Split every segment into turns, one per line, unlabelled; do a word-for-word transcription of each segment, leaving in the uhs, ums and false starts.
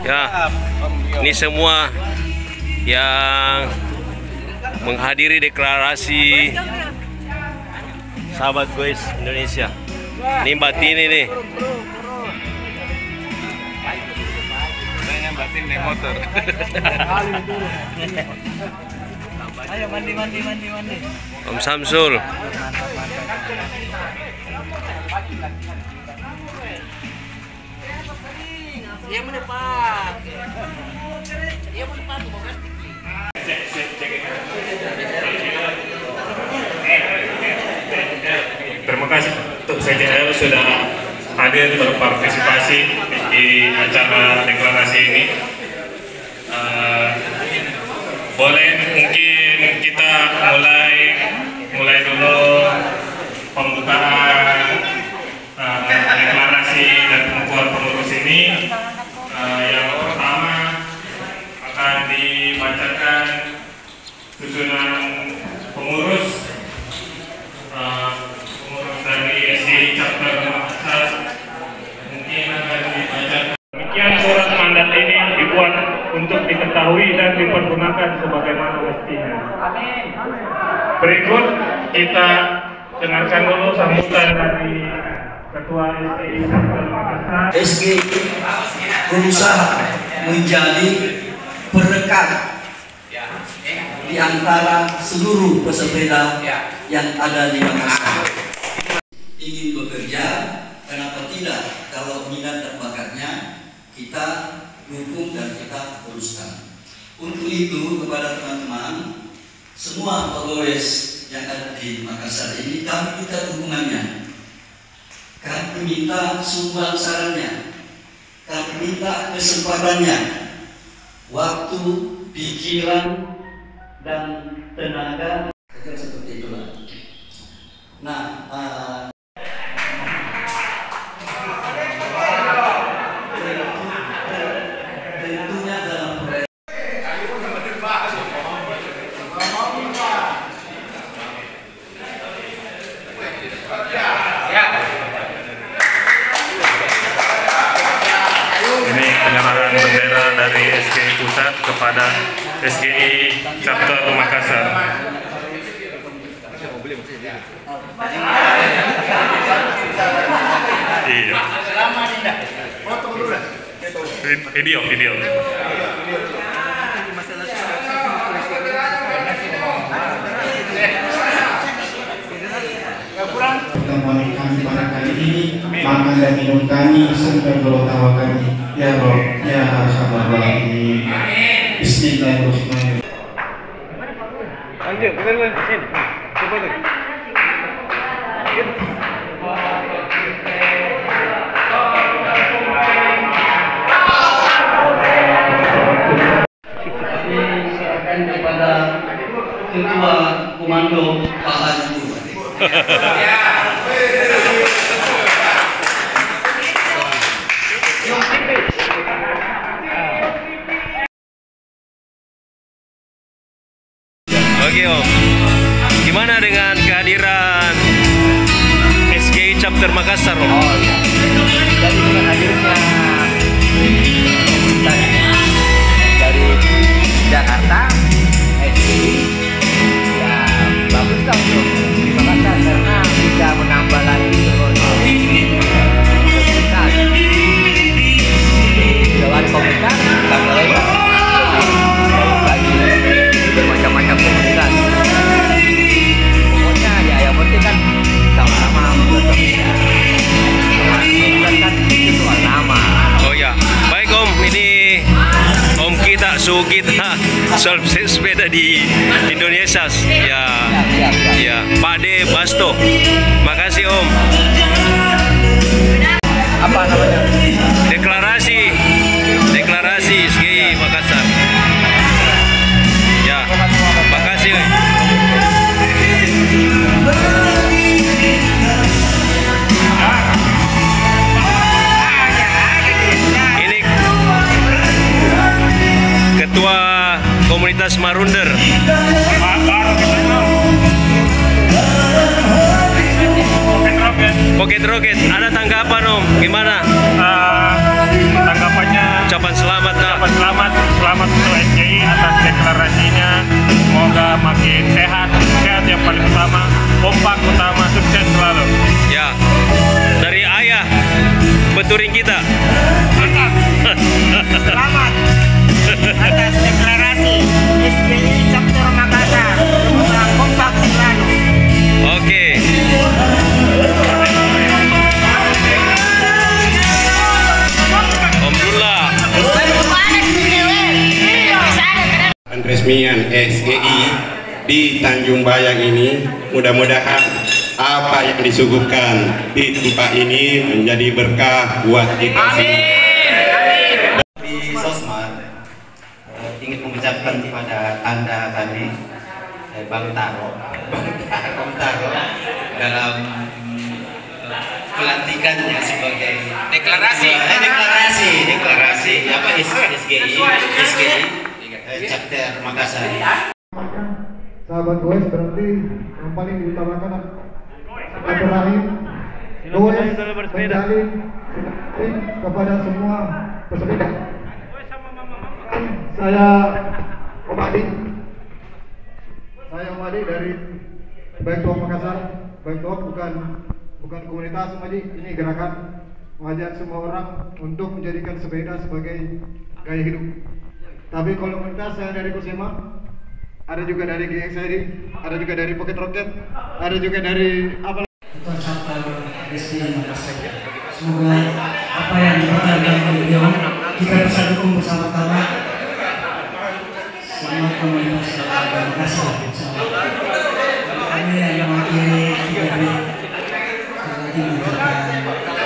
Ya, ini semua yang menghadiri deklarasi sahabat Goes Indonesia. Ini Mbak Tini nih.
Saya Mbak Tini naik motor. Ayo mandi mandi mandi mandi.
Om Samsul.
Iya mana Pak? Iya mana Pak?
Terima kasih untuk C J L sudah hadir berpartisipasi di acara deklarasi ini. Uh, boleh mungkin kita mulai mulai dulu pembukaan uh, deklarasi dan pengukuhan pengurus ini. Uh, yang pertama akan dibacakan susunan pengurus. Uh, dari S G I Chapter Makassar mungkin akan dibaca. Demikian surat mandat ini dibuat untuk diketahui dan dipergunakan sebagaimana mestinya. Berikut kita dengarkan dulu sambutan dari Ketua S G I Chapter Makassar.
S G I berusaha menjadi perekat di antara seluruh pesepeda yang ada di Makassar. Ingin bekerja, kenapa tidak? Kalau minat dan bakatnya kita dukung dan kita teruskan. Untuk itu kepada teman-teman semua pegawai yang ada di Makassar ini, kami minta dukungannya, kami minta sumbang sarannya, kami minta kesempatannya, waktu, pikiran dan tenaga. Seperti itulah. Nah, uh,
penyerahan bendera dari S G I Pusat kepada S G I Chapter Makassar. Iya. Video, video.
Pertemuan kami pada kali ini, makan dan minum kami serta berdoa kami. Ya Rob, ya Alhamdulillah. Bismillahirrahmanirrahim.
Lanjut, kita lanjut sini. Coba lagi.
Silakan kepada Ketua Komando Pak Haji.
Oke Om, gimana dengan kehadiran S G I Chapter Makassar Om?
Oh iya. Jadi dengan hadirnya dari Jakarta, S G I ya bagus lah untuk di Makassar karena bisa menambah lagi komunitas. Sudah ada komunitas, tambah lagi bermacam-macam komunitas. Pokoknya ya yang penting kan sama-sama bersepeda. Komunitas kan itu soal nama.
Oh ya, baik Om, ini Om kita, suhu kita soal sepeda di Indonesia. Ya, ya, Pak De Basto. Makasih Om.
Apa namanya?
Deklarasi, deklarasi S G I Makassar. Ya, makasih. Ini Ketua Komunitas Marunder. Pocket Rocket, ada tanggapan Om? Gimana?
Uh, tanggapannya
Ucapan selamat
makin sehat, sehat yang paling utama, kompak utama, sukses selalu.
Ya, dari ayah peturing kita.
Selamat atas deklarasi S G I Chapter Makassar. Semoga kompak selalu.
Oke. Alhamdulillah.
Resmian S G I di Tanjung Bayang ini, mudah-mudahan apa yang disuguhkan di tempat ini menjadi berkah buat kita semua.
Di Sosmar eh, ingin mengucapkan kepada Anda tadi eh, Bang Taro, Bang Taro dalam eh, pelantikannya sebagai deklarasi, eh, deklarasi, deklarasi apa S G I, S G I eh, Chapter Makassar.
Sahabat Goes berarti yang paling diutamakan silaturahim, Goes menjalin silaturahim kepada semua pesepeda. Saya Om Adi, saya Om Adi dari Baik Tuang Makassar. Baik Tuang bukan bukan komunitas Om Adi, ini gerakan mengajak semua orang untuk menjadikan sepeda sebagai gaya hidup. Tapi kalau komunitas saya dari Kusema, ada juga dari G X I D, ada juga dari Pocket Rocket, ada juga dari apa?
Ketua Chapter Presiden Makassar. Semoga apa yang diperjuangkan beliau kita bisa dukung bersama-sama semua komunitas Chapter Makassar. Kami yang mewakili tiga B lagi mengucapkan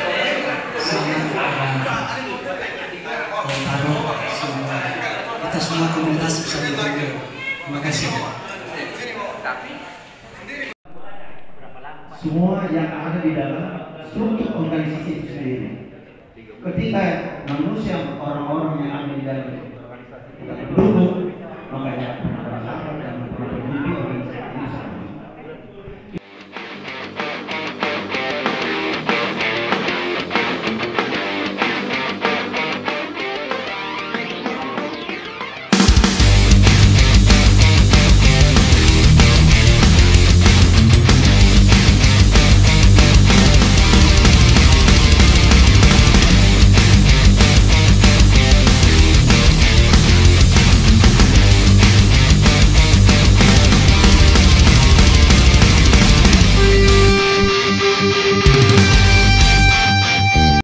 selamat kepada Taro. Semoga kita semua komunitas bisa dukung. Terima kasih. Semua yang ada di dalam struktur organisasi itu sendiri. Ketika manusia, orang-orang yang ada di dalam kita berduduk, makanya